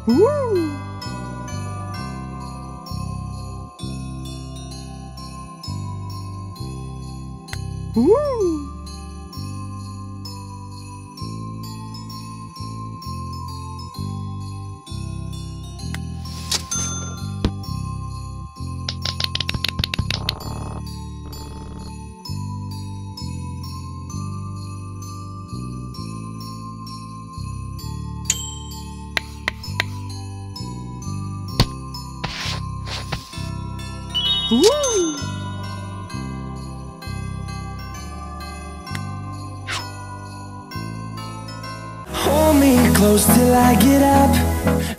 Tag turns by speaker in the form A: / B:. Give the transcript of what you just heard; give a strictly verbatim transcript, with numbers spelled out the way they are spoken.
A: Woo! Woo! Woo!
B: Hold me close till I get up.